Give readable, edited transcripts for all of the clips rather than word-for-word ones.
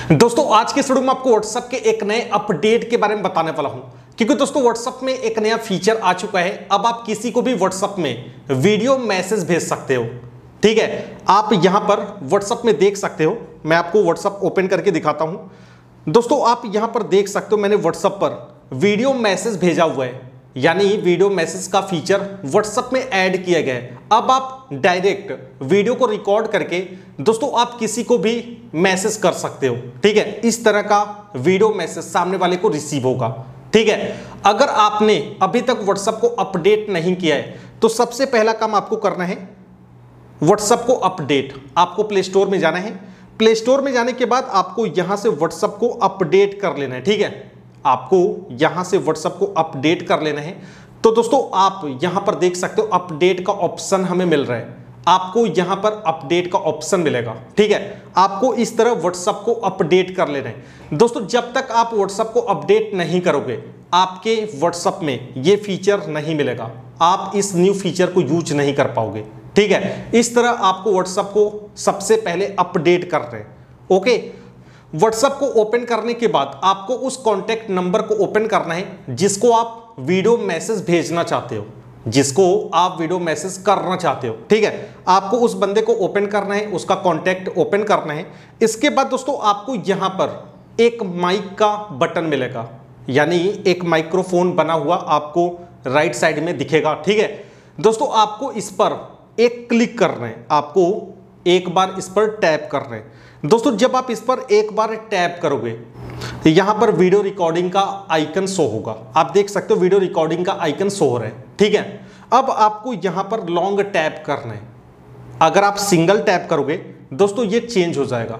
दोस्तों आज के वीडियो में आपको व्हाट्सएप के एक नए अपडेट के बारे में बताने वाला हूं, क्योंकि दोस्तों व्हाट्सएप में एक नया फीचर आ चुका है। अब आप किसी को भी व्हाट्सएप में वीडियो मैसेज भेज सकते हो। ठीक है, आप यहां पर व्हाट्सएप में देख सकते हो। मैं आपको व्हाट्सएप ओपन करके दिखाता हूं। दोस्तों आप यहां पर देख सकते हो, मैंने व्हाट्सएप पर वीडियो मैसेज भेजा हुआ है, यानी वीडियो मैसेज का फीचर व्हाट्सएप में ऐड किया गया है। अब आप डायरेक्ट वीडियो को रिकॉर्ड करके दोस्तों आप किसी को भी मैसेज कर सकते हो। ठीक है, इस तरह का वीडियो मैसेज सामने वाले को रिसीव होगा। ठीक है, अगर आपने अभी तक व्हाट्सएप को अपडेट नहीं किया है तो सबसे पहला काम आपको करना है व्हाट्सएप को अपडेट। आपको प्ले स्टोर में जाना है। प्ले स्टोर में जाने के बाद आपको यहां से व्हाट्सएप को अपडेट कर लेना है। ठीक है, आपको यहां से व्हाट्सएप को अपडेट कर लेना है। तो दोस्तों आप यहां पर देख सकते हो अपडेट का ऑप्शन हमें मिल रहा है। आपको यहां पर अपडेट का ऑप्शन मिलेगा। ठीक है, आपको इस तरह व्हाट्सएप को अपडेट कर लेना है। दोस्तों जब तक आप व्हाट्सएप को अपडेट नहीं करोगे आपके व्हाट्सएप में ये फीचर नहीं मिलेगा। आप इस न्यू फीचर को यूज नहीं कर पाओगे। ठीक है, इस तरह आपको व्हाट्सएप को सबसे पहले अपडेट कर रहे हैं। ओके, व्हाट्सएप को ओपन करने के बाद आपको उस कॉन्टैक्ट नंबर को ओपन करना है जिसको आप वीडियो मैसेज भेजना चाहते हो, जिसको आप वीडियो मैसेज करना चाहते हो। ठीक है, आपको उस बंदे को ओपन करना है, उसका कॉन्टैक्ट ओपन करना है। इसके बाद दोस्तों आपको यहां पर एक माइक का बटन मिलेगा, यानी एक माइक्रोफोन बना हुआ आपको राइट साइड में दिखेगा। ठीक है दोस्तों, आपको इस पर एक क्लिक करना है, आपको एक बार इस पर टैप करना है। दोस्तों जब आप इस पर एक बार टैप करोगे यहां पर वीडियो रिकॉर्डिंग का आइकन शो होगा। आप देख सकते हो वीडियो रिकॉर्डिंग का आइकन शो हो रहा है। ठीक है, अब आपको यहां पर लॉन्ग टैप करना है। अगर आप सिंगल टैप करोगे दोस्तों ये चेंज हो जाएगा,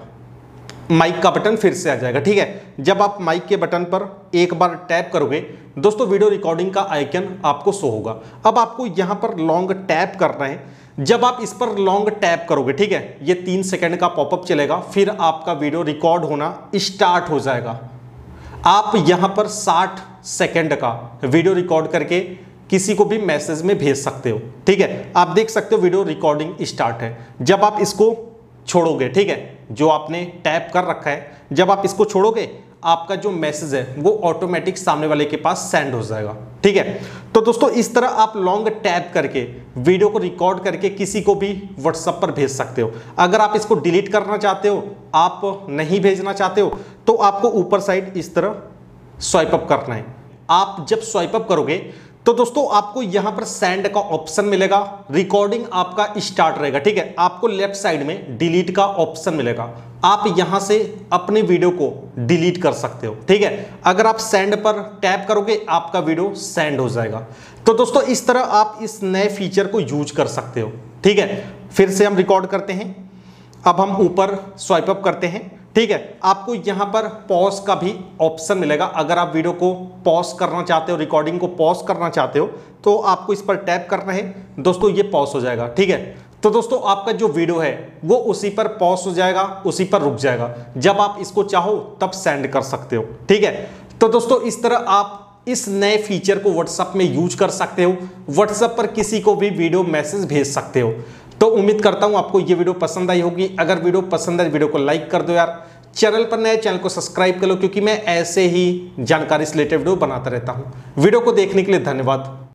माइक का बटन फिर से आ जाएगा। ठीक है, जब आप माइक के बटन पर एक बार टैप करोगे दोस्तों वीडियो रिकॉर्डिंग का आइकन आपको शो होगा। अब आपको यहां पर लॉन्ग टैप करना है। जब आप इस पर लॉन्ग टैप करोगे, ठीक है, ये 3 सेकंड का पॉपअप चलेगा, फिर आपका वीडियो रिकॉर्ड होना स्टार्ट हो जाएगा। आप यहां पर 60 सेकंड का वीडियो रिकॉर्ड करके किसी को भी मैसेज में भेज सकते हो। ठीक है, आप देख सकते हो वीडियो रिकॉर्डिंग स्टार्ट है। जब आप इसको छोड़ोगे, ठीक है, जो आपने टैप कर रखा है, जब आप इसको छोड़ोगे आपका जो मैसेज है वो ऑटोमेटिक सामने वाले के पास सेंड हो जाएगा। ठीक है, तो दोस्तों इस तरह आप लॉन्ग टैप करके वीडियो को रिकॉर्ड करके किसी को भी व्हाट्सएप पर भेज सकते हो। अगर आप इसको डिलीट करना चाहते हो, आप नहीं भेजना चाहते हो, तो आपको ऊपर साइड इस तरह स्वाइप अप करना है। आप जब स्वाइप अप करोगे तो दोस्तों आपको यहां पर सेंड का ऑप्शन मिलेगा, रिकॉर्डिंग आपका स्टार्ट रहेगा। ठीक है, आपको लेफ्ट साइड में डिलीट का ऑप्शन मिलेगा, आप यहां से अपने वीडियो को डिलीट कर सकते हो। ठीक है, अगर आप सेंड पर टैप करोगे आपका वीडियो सेंड हो जाएगा। तो दोस्तों इस तरह आप इस नए फीचर को यूज कर सकते हो। ठीक है, फिर से हम रिकॉर्ड करते हैं। अब हम ऊपर स्वाइप अप करते हैं। ठीक है, आपको यहां पर पॉज का भी ऑप्शन मिलेगा। अगर आप वीडियो को पॉज करना चाहते हो, रिकॉर्डिंग को पॉज करना चाहते हो, तो आपको इस पर टैप करना है। दोस्तों ये पॉज हो जाएगा। ठीक है, तो दोस्तों आपका जो वीडियो है वो उसी पर पॉज हो जाएगा, उसी पर रुक जाएगा। जब आप इसको चाहो तब सेंड कर सकते हो। ठीक है, तो दोस्तों इस तरह आप इस नए फीचर को व्हाट्सएप में यूज कर सकते हो। व्हाट्सएप पर किसी को भी वीडियो मैसेज भेज सकते हो। तो उम्मीद करता हूं आपको ये वीडियो पसंद आई होगी। अगर वीडियो पसंद आए वीडियो को लाइक कर दो यार। चैनल पर नए चैनल को सब्सक्राइब कर लो, क्योंकि मैं ऐसे ही जानकारी से रिलेटेड वीडियो बनाता रहता हूं। वीडियो को देखने के लिए धन्यवाद।